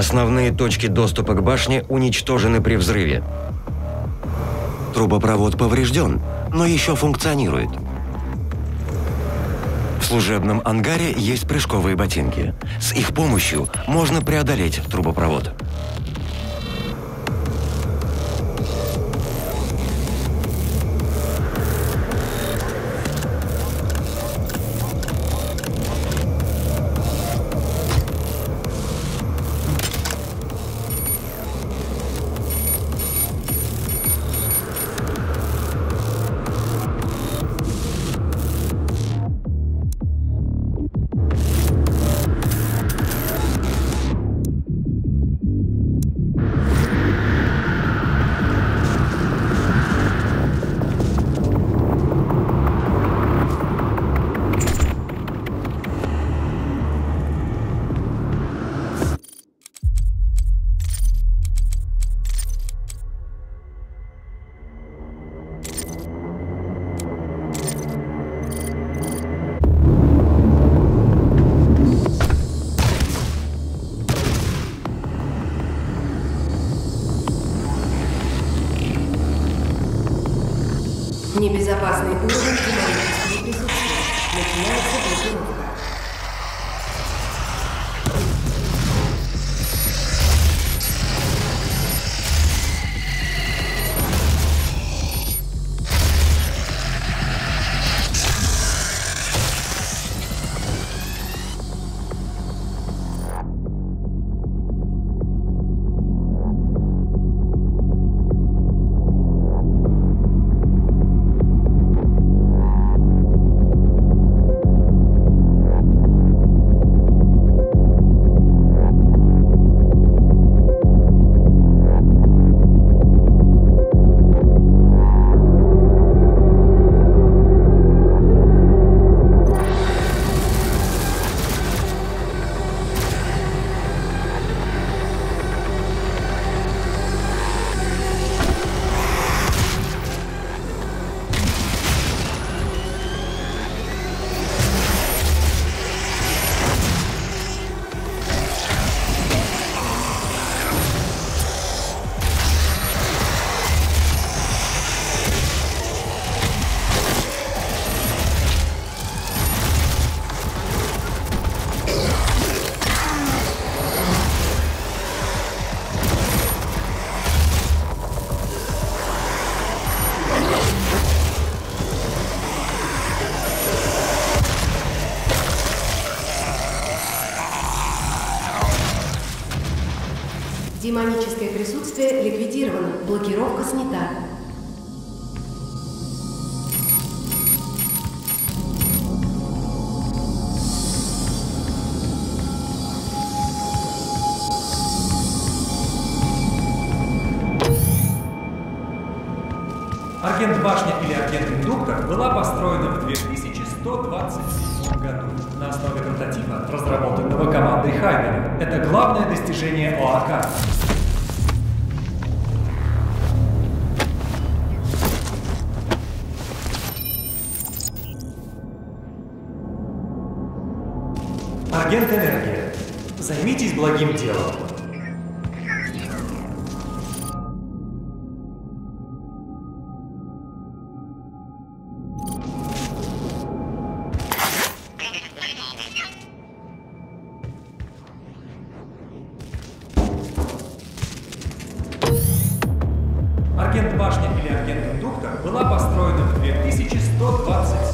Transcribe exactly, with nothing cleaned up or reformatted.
Основные точки доступа к башне уничтожены при взрыве. Трубопровод поврежден, но еще функционирует. В служебном ангаре есть прыжковые ботинки. С их помощью можно преодолеть трубопровод. Небезопасный уровень динамического присутствия. Начинается блокировка. Демоническое присутствие ликвидировано. Блокировка снята. Агент башня или агент-индуктор была построена в две тысячи сто двадцать седьмом году на основе прототипа, разработанного командой Хайнера. Это главное достижение ОАК. Агент Энергия, займитесь благим делом. Агент башня или агент-индуктор была построена в две тысячи сто двадцать